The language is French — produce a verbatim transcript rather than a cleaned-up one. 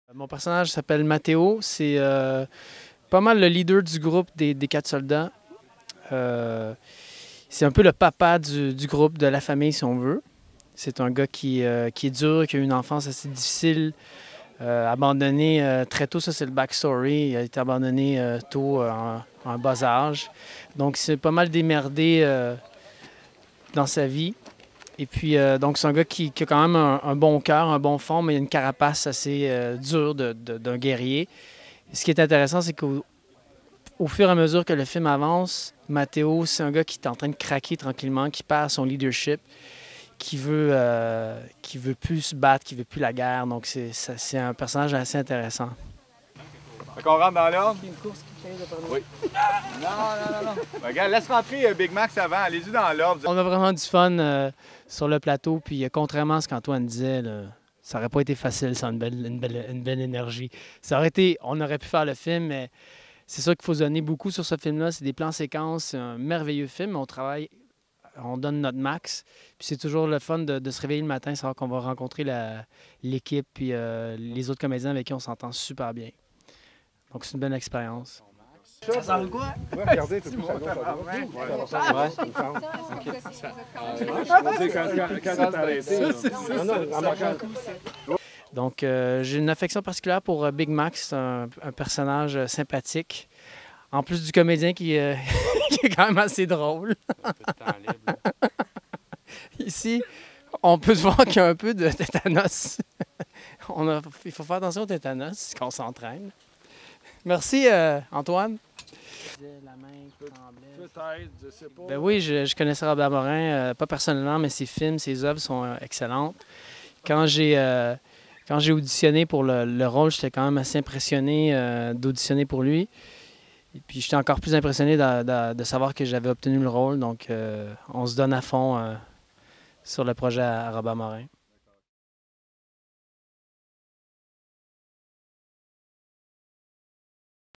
Mon personnage s'appelle Matteo. C'est euh, pas mal le leader du groupe des, des quatre soldats. Euh, c'est un peu le papa du, du groupe, de la famille, si on veut. C'est un gars qui, euh, qui est dur, qui a eu une enfance assez difficile, euh, abandonné euh, très tôt. Ça, c'est le backstory. Il a été abandonné euh, tôt, euh, en, en bas âge. Donc, c'est pas mal démerdé euh, dans sa vie. Et puis, euh, donc, c'est un gars qui, qui a quand même un, un bon cœur, un bon fond, mais il a une carapace assez euh, dure de, de, d'un guerrier. Et ce qui est intéressant, c'est qu'au au fur et à mesure que le film avance, Matteo, c'est un gars qui est en train de craquer tranquillement, qui perd son leadership, qui veut, euh, qui veut plus se battre, qui veut plus la guerre. Donc, c'est, c'est un personnage assez intéressant. Fait qu'on rentre dans l'ordre? Une course qui vient de parler. Oui. Non, non, non, non. Ben, regarde, laisse rentrer euh, Big Max avant. Allez-y dans l'ordre. On a vraiment du fun euh, sur le plateau. Puis, euh, contrairement à ce qu'Antoine disait, là, ça n'aurait pas été facile sans une belle, une, belle, une belle énergie. Ça aurait été, on aurait pu faire le film, mais c'est sûr qu'il faut se donner beaucoup sur ce film-là. C'est des plans séquences, c'est un merveilleux film. On travaille, on donne notre max. Puis c'est toujours le fun de, de se réveiller le matin, savoir qu'on va rencontrer la, l'équipe puis euh, les autres comédiens avec qui on s'entend super bien. Donc c'est une bonne expérience. Ça sent quoi? Ouais, regardez, tout ça. Donc, euh, j'ai une affection particulière pour euh, Big Max. C'est un, un personnage euh, sympathique. En plus du comédien qui, euh, qui est quand même assez drôle. Ici, on peut se voir qu'il y a un peu de tétanos. On a, il faut faire attention au tétanos quand on s'entraîne. Merci, euh, Antoine. La main qui tremblait. Peut-être, je sais pas. Ben oui, je, je connaissais Robert Morin, euh, pas personnellement, mais ses films, ses œuvres sont euh, excellentes. Quand j'ai euh, quand j'ai auditionné pour le, le rôle, j'étais quand même assez impressionné euh, d'auditionner pour lui. Et puis j'étais encore plus impressionné de, de, de savoir que j'avais obtenu le rôle. Donc euh, on se donne à fond euh, sur le projet à, à Robert Morin.